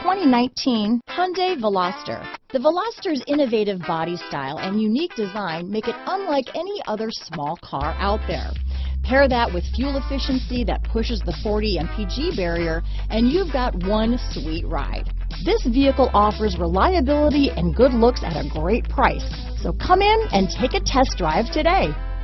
2019 Hyundai Veloster. The Veloster's innovative body style and unique design make it unlike any other small car out there. Pair that with fuel efficiency that pushes the 40 mpg barrier, and you've got one sweet ride. This vehicle offers reliability and good looks at a great price. So come in and take a test drive today.